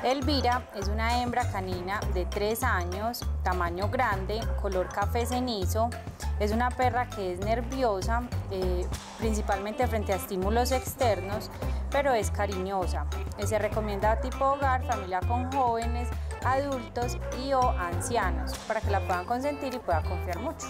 Elvira es una hembra canina de 3 años, tamaño grande, color café cenizo. Es una perra que es nerviosa, principalmente frente a estímulos externos, pero es cariñosa. Se recomienda tipo hogar, familia con jóvenes, adultos o ancianos, para que la puedan consentir y pueda confiar mucho.